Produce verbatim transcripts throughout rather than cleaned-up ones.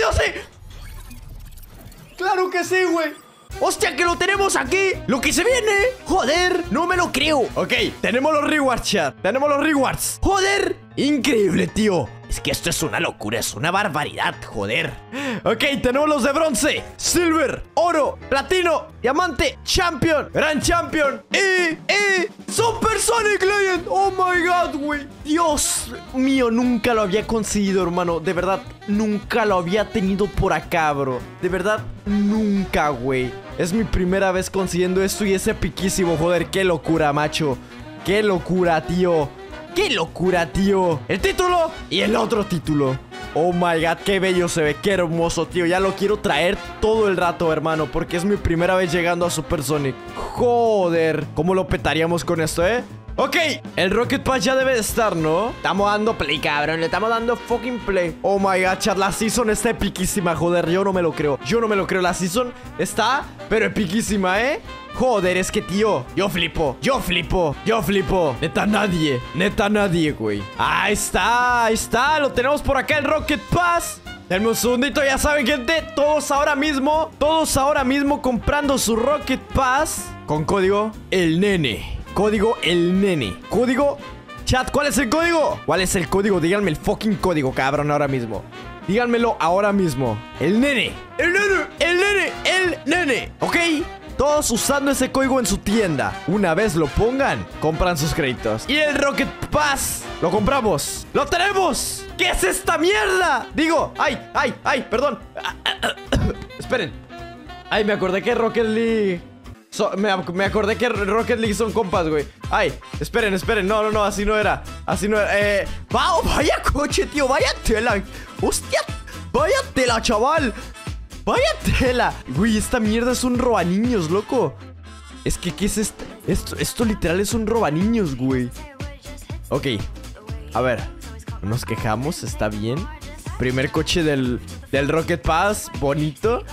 yo sí! ¡Claro que sí, güey! ¡Hostia, que lo tenemos aquí! ¡Lo que se viene! ¡Joder! ¡No me lo creo! Ok, tenemos los rewards, chat. Tenemos los rewards. ¡Joder! Increíble, tío. Es que esto es una locura, es una barbaridad, joder. Ok, tenemos los de bronce, silver, oro, platino, diamante, champion, gran champion y, y Super Sonic Legend. Oh my god, güey. Dios mío, nunca lo había conseguido, hermano. De verdad, nunca lo había tenido por acá, bro. De verdad, nunca, güey. Es mi primera vez consiguiendo esto y es epiquísimo, joder. Qué locura, macho. Qué locura, tío. ¡Qué locura, tío! El título y el otro título. Oh my god, qué bello se ve, qué hermoso, tío. Ya lo quiero traer todo el rato, hermano, porque es mi primera vez llegando a Super Sonic. Joder, ¿cómo lo petaríamos con esto, eh? Ok, el Rocket Pass ya debe de estar, ¿no? Estamos dando play, cabrón, le estamos dando fucking play. Oh my god, chat, la season está epiquísima, joder. Yo no me lo creo, yo no me lo creo. La season está, pero epiquísima, ¿eh? Joder, es que, tío, yo flipo, yo flipo, yo flipo. Neta nadie, neta nadie, güey. Ahí está, ahí está, lo tenemos por acá, el Rocket Pass. Denme un segundito, ya saben, gente. Todos ahora mismo, todos ahora mismo comprando su Rocket Pass con código El Nene. Código El Nene. Código, chat, ¿cuál es el código? ¿Cuál es el código? Díganme el fucking código, cabrón, ahora mismo. Díganmelo ahora mismo. El Nene, el Nene, el Nene, el Nene. ¿Ok? Todos usando ese código en su tienda. Una vez lo pongan, compran sus créditos. Y el Rocket Pass lo compramos. ¡Lo tenemos! ¿Qué es esta mierda? Digo, ay, ay, ay, perdón. Esperen. Ay, me acordé que Rocket League so, me, me acordé que Rocket League son compas, güey. Ay, esperen, esperen. No, no, no, así no era. Así no era. Eh, wow, vaya coche, tío. Vaya tela. Hostia, vaya tela, chaval. ¡Vaya tela! Güey, esta mierda es un robaniños, loco. Es que, ¿qué es esto? Esto, esto literal es un robaniños, güey. Ok. A ver. No nos quejamos, está bien. Primer coche del, del Rocket Pass. Bonito.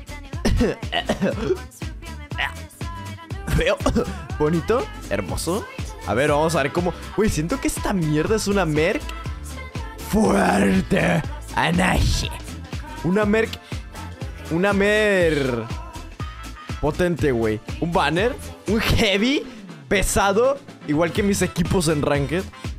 Feo. Bonito. Hermoso. A ver, vamos a ver cómo... Güey, siento que esta mierda es una Merc fuerte. Anaje. Una Merc... Una mer... potente, güey. Un banner. Un heavy. Pesado. Igual que mis equipos en Ranked.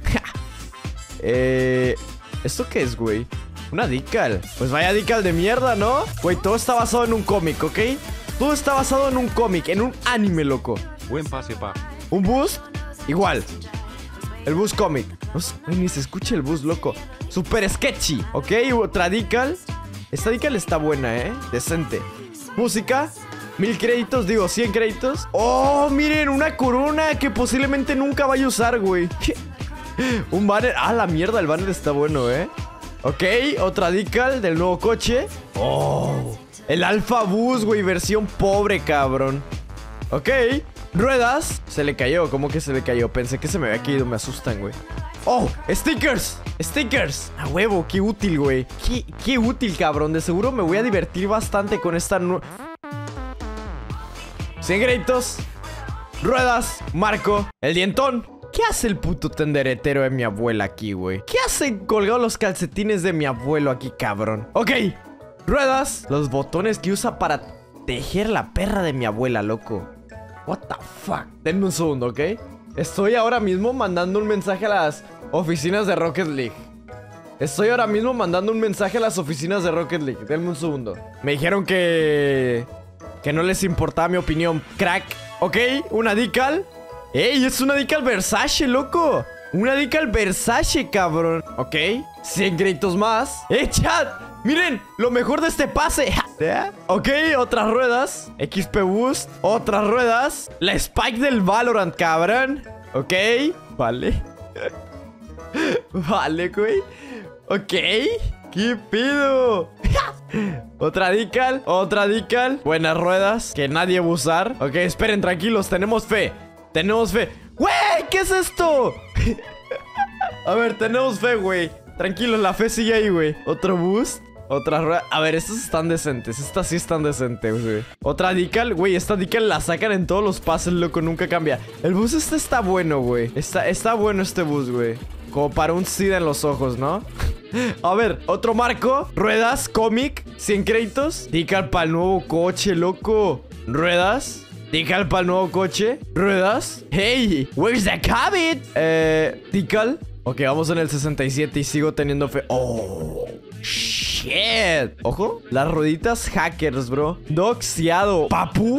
eh... ¿Esto qué es, güey? Una decal. Pues vaya decal de mierda, ¿no? Güey, todo está basado en un cómic, ¿ok? Todo está basado en un cómic. En un anime, loco. Buen pase, pa. Un boost. Igual. El boost cómic. No sé, ni se escucha el boost, loco. Super sketchy. ¿Ok? Otra decal. Esta decal está buena, ¿eh? Decente. Música. Mil créditos, digo, cien créditos. ¡Oh, miren! Una corona que posiblemente nunca vaya a usar, güey. Un banner. ¡Ah, la mierda! El banner está bueno, ¿eh? Ok, otra decal del nuevo coche. ¡Oh! El Alpha Boost, güey. Versión pobre, cabrón. Ok. Ruedas. Se le cayó. ¿Cómo que se le cayó? Pensé que se me había caído. Me asustan, güey. ¡Oh! ¡Stickers! ¡Stickers! ¡A huevo! ¡Qué útil, güey! Qué, ¡Qué útil, cabrón! De seguro me voy a divertir bastante con esta... cien créditos. Ruedas. Marco. El dientón. ¿Qué hace el puto tenderetero de mi abuela aquí, güey? ¿Qué hacen colgados los calcetines de mi abuelo aquí, cabrón? Ok. Ruedas. Los botones que usa para tejer la perra de mi abuela, loco. What the fuck. Denme un segundo, ¿ok? Estoy ahora mismo mandando un mensaje a las oficinas de Rocket League. Estoy ahora mismo mandando un mensaje a las oficinas de Rocket League. Denme un segundo. Me dijeron que... que no les importaba mi opinión. Crack. Ok, una decal. ¡Ey! Es una decal Versace, loco. Una decal Versace, cabrón. Ok. cien créditos más. ¡Eh, chat! Miren, lo mejor de este pase. Ok, otras ruedas. X P Boost. Otras ruedas. La Spike del Valorant, cabrón. Ok. Vale. Vale, güey. Ok. ¿Qué pido? Otra decal. Otra decal. Buenas ruedas que nadie va a usar. Ok, esperen, tranquilos. Tenemos fe. Tenemos fe. ¡Güey! ¿Qué es esto? A ver, tenemos fe, güey. Tranquilos, la fe sigue ahí, güey. Otro boost. Otra rueda. A ver, estas están decentes. Estas sí están decentes, güey. Otra decal. Güey, esta decal la sacan en todos los pases, loco. Nunca cambia. El boost este está bueno, güey. Está, está bueno este boost, güey. Como para un SIDA en los ojos, ¿no? A ver, otro marco. Ruedas, cómic, cien créditos. Tical para el nuevo coche, loco. Ruedas. Tical para el nuevo coche. Ruedas. Hey, where's the cabin? Eh, Tical. Ok, vamos en el sesenta y siete y sigo teniendo fe. Oh, shit. Ojo, las rueditas hackers, bro. Doxiado. Papu.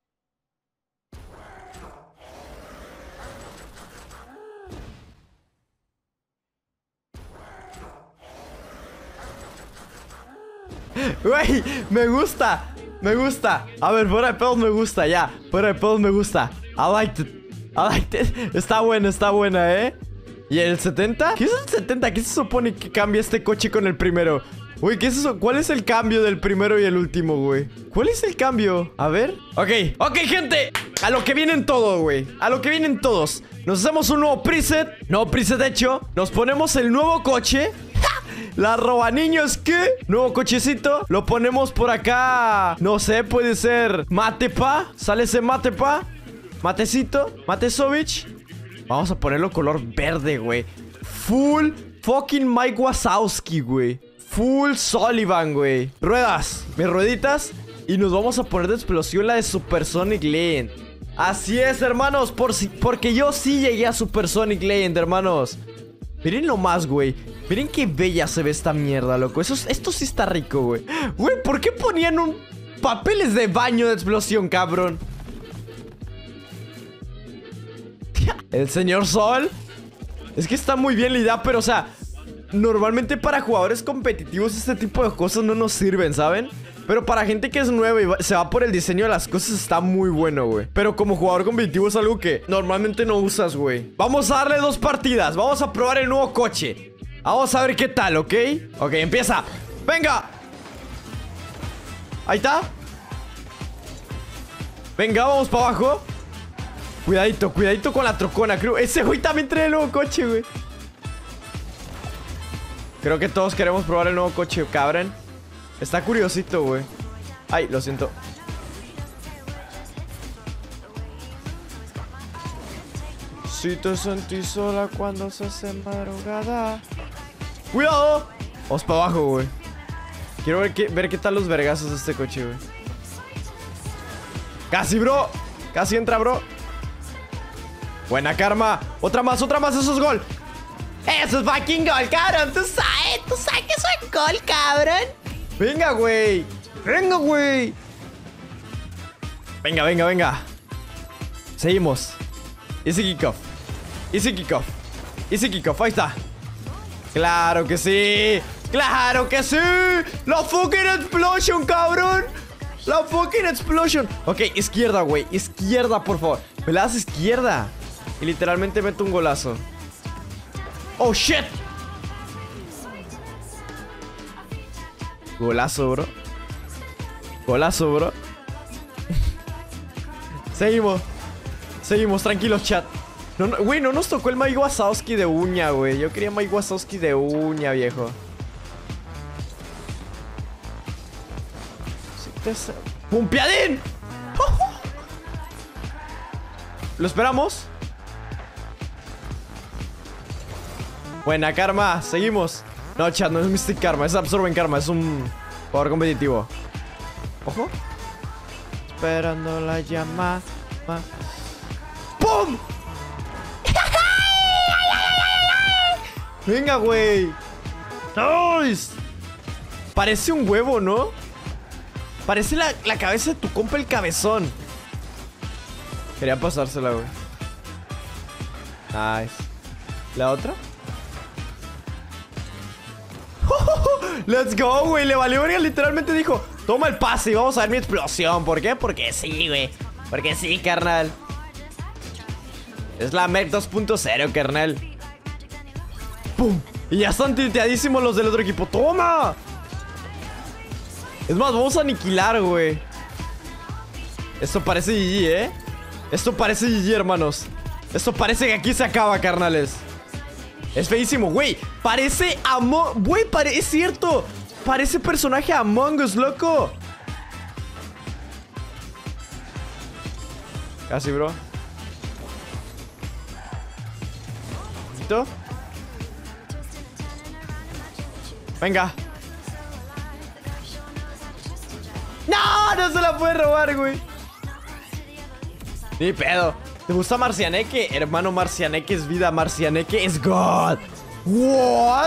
Güey, me gusta. Me gusta. A ver, fuera de pedos me gusta, ya. Fuera de pedos me gusta. I liked it. I liked it. Está buena, está buena, ¿eh? ¿Y el setenta? ¿Qué es el setenta? ¿Qué se supone que cambia este coche con el primero? Güey, ¿qué es eso? ¿Cuál es el cambio del primero y el último, güey? ¿Cuál es el cambio? A ver. Ok, ok, gente. A lo que vienen todos, güey. A lo que vienen todos. Nos hacemos un nuevo preset. Nuevo preset hecho. Nos ponemos el nuevo coche. La roba niños, ¿qué? Nuevo cochecito. Lo ponemos por acá. No sé, puede ser Matepa. Sale ese Matepa. Matecito. Matesovich. Vamos a ponerlo color verde, güey. Full fucking Mike Wazowski, güey. Full Sullivan, güey. Ruedas. Mis rueditas. Y nos vamos a poner de explosión la de Supersonic Legend. Así es, hermanos. Por si, porque yo sí llegué a Supersonic Legend, hermanos. Miren nomás, güey. Miren qué bella se ve esta mierda, loco. Eso, esto sí está rico, güey. Güey, ¿por qué ponían un papeles de baño de explosión, cabrón? El señor Sol. Es que está muy bien la idea, pero, o sea, normalmente para jugadores competitivos este tipo de cosas no nos sirven, ¿saben? Pero para gente que es nueva y va, se va por el diseño de las cosas, está muy bueno, güey. Pero como jugador competitivo es algo que normalmente no usas, güey. Vamos a darle dos partidas. Vamos a probar el nuevo coche. Vamos a ver qué tal, ¿ok? Ok, empieza. ¡Venga! Ahí está. Venga, vamos para abajo. Cuidadito, cuidadito con la trocona, creo. Ese güey también trae el nuevo coche, güey. Creo que todos queremos probar el nuevo coche, cabrón. Está curiosito, güey. Ay, lo siento. Si te sentís sola cuando se hace madrugada. ¡Cuidado! Vamos para abajo, güey. Quiero ver qué, ver qué tal los vergazos de este coche, güey. Casi, bro. Casi entra, bro. Buena, Karma. Otra más, otra más. Eso es gol. Eso es fucking gol, cabrón. Tú sabes, tú sabes que soy gol, cabrón. Venga, güey. Venga, güey. Venga, venga, venga. Seguimos. Easy kickoff. Easy kickoff. Easy kickoff. Ahí está. Claro que sí. Claro que sí. La fucking explosion, cabrón. La fucking explosion. Ok, izquierda, güey. Izquierda, por favor. Me la das izquierda. Y literalmente meto un golazo. Oh, shit. Golazo, bro. Golazo, bro. Seguimos. Seguimos, tranquilos, chat. No, no, güey, no nos tocó el Mike Wazowski de uña, güey. Yo quería Mike Wazowski de uña, viejo. ¡Pumpiadín! ¿Lo esperamos? Buena, Karma. Seguimos. No, chat, no es Mystic Karma. Es Absorben Karma. Es un jugador competitivo. Ojo. Esperando la llamada. ¡Pum! Venga, güey. ¡Nice! Parece un huevo, ¿no? Parece la, la cabeza de tu compa el cabezón. Quería pasársela, güey. Nice. ¿La otra? Let's go, güey. Le valió verga. Literalmente dijo: toma el pase y vamos a ver mi explosión. ¿Por qué? Porque sí, güey. Porque sí, carnal. Es la Merc dos punto cero, carnal. ¡Pum! Y ya están tilteadísimos los del otro equipo. ¡Toma! Es más, vamos a aniquilar, güey. Esto parece G G, ¿eh? Esto parece G G, hermanos. Esto parece que aquí se acaba, carnales. Es feísimo, güey. Parece Among... Güey, pare... es cierto. Parece personaje Among Us, loco. Casi, bro. ¿Listo? Venga. No, no se la puede robar, güey. Ni pedo. ¿Te gusta Marcianeque? Hermano, Marcianeque es vida. Marcianeque es God. What?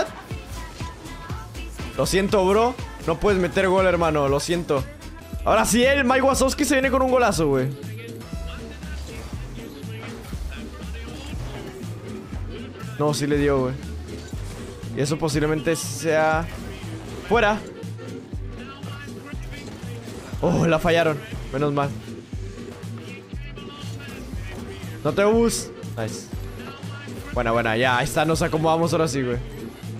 Lo siento, bro. No puedes meter gol, hermano. Lo siento. Ahora sí, el Mike Wazowski se viene con un golazo, güey. No, sí le dio, güey. Y eso posiblemente sea... fuera. Oh, la fallaron. Menos mal. No te bus. Nice. Buena, buena. Ya, ahí está. Nos acomodamos ahora sí, güey.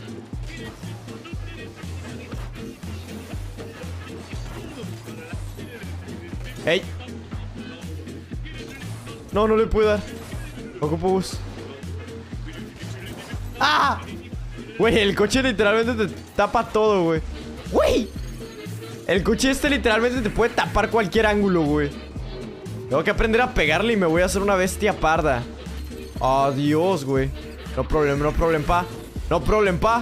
Hey. No, no le puedo dar. Ocupo bus. ¡Ah! Güey, el coche literalmente te tapa todo, güey. ¡Güey! El coche este literalmente te puede tapar cualquier ángulo, güey. Tengo que aprender a pegarle y me voy a hacer una bestia parda. Adiós, güey. No problem, no problem, pa. No problem, pa.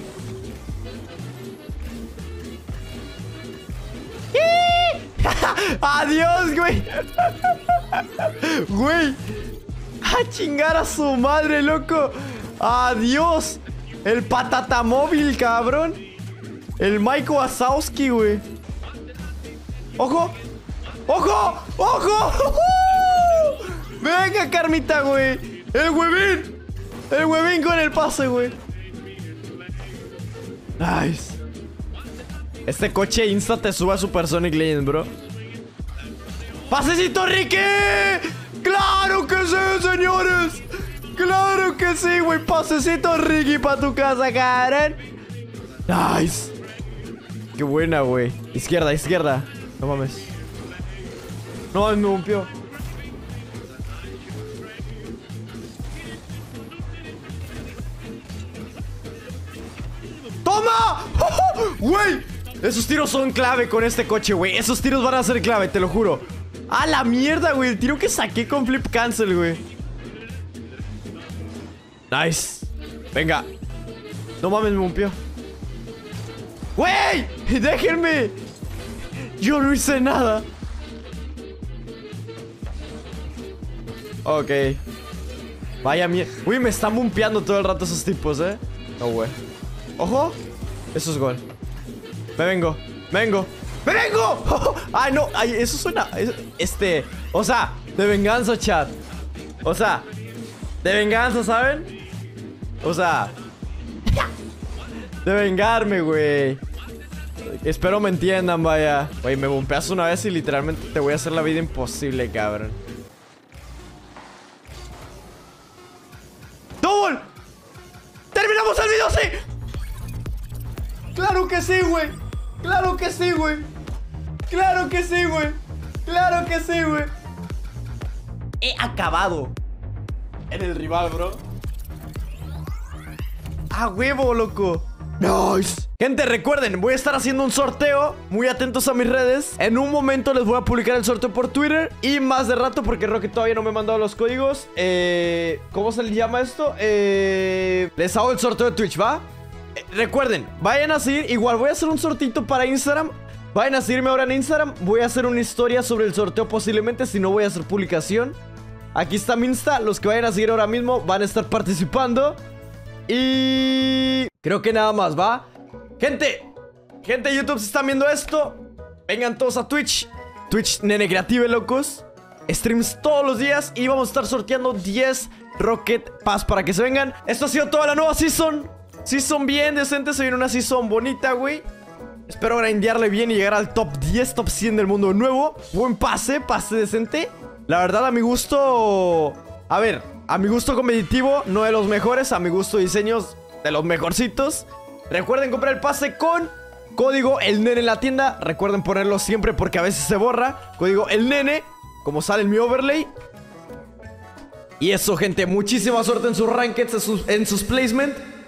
Adiós, güey. Güey. A chingar a su madre, loco. Adiós. El patatamóvil, cabrón. El Mike Wazowski, güey. ¡Ojo! ¡Ojo! ¡Ojo! ¡Venga, Carmita, güey! ¡El huevín! ¡El huevín con el pase, güey! Nice. Este coche insta te sube a Supersonic Legends, bro. ¡Pasecito, Ricky! ¡Claro que sí, señores! ¡Claro que sí, güey! Pasecito, Ricky, para tu casa, Karen. Nice. Qué buena, güey. Izquierda, izquierda. No mames. No mames, me rompió. ¡Toma! ¡Güey! Esos tiros son clave con este coche, güey. Esos tiros van a ser clave, te lo juro. ¡A la mierda, güey! El tiro que saqué con flip cancel, güey. Nice. Venga. No mames, me rompió. ¡Güey! ¡Déjenme! Yo no hice nada. Ok. Vaya mierda. Uy, me están bumpeando todo el rato esos tipos, eh. No, güey. Ojo. Eso es gol. Me vengo. Me vengo. ¡Me vengo! Oh, ¡ay, no! Ay, eso suena... Este... O sea, de venganza, chat. O sea, de venganza, ¿saben? O sea... De vengarme, güey. Espero me entiendan, vaya. Güey, me bumpeas una vez y literalmente te voy a hacer la vida imposible, cabrón. ¡Double! ¡Terminamos el video, sí! ¡Claro que sí, güey! ¡Claro que sí, güey! ¡Claro que sí, güey! ¡Claro que sí, güey! He acabado en el rival, bro. ¡A huevo, loco! ¡Nice! Gente, recuerden, voy a estar haciendo un sorteo. Muy atentos a mis redes. En un momento les voy a publicar el sorteo por Twitter. Y más de rato, porque Rocket todavía no me ha mandado los códigos. Eh... ¿Cómo se le llama esto? Eh... Les hago el sorteo de Twitch, ¿va? Eh, recuerden, vayan a seguir. Igual voy a hacer un sortito para Instagram. Vayan a seguirme ahora en Instagram. Voy a hacer una historia sobre el sorteo posiblemente. Si no, voy a hacer publicación. Aquí está mi Insta. Los que vayan a seguir ahora mismo van a estar participando. Y... creo que nada más, ¿va? Gente, gente de YouTube, si están viendo esto, vengan todos a Twitch. Twitch Nene Creative, locos. Streams todos los días. Y vamos a estar sorteando diez Rocket Pass para que se vengan. Esto ha sido toda la nueva season. Season bien decente, se viene una season bonita, güey. Espero grindearle bien y llegar al top diez, top cien del mundo nuevo. Buen pase, pase decente. La verdad, a mi gusto... A ver, a mi gusto competitivo, no de los mejores. A mi gusto diseños de los mejorcitos. Recuerden comprar el pase con código El Nene en la tienda. Recuerden ponerlo siempre porque a veces se borra. Código El Nene, como sale en mi overlay. Y eso, gente, muchísima suerte en sus rankeds, en sus, en sus placement.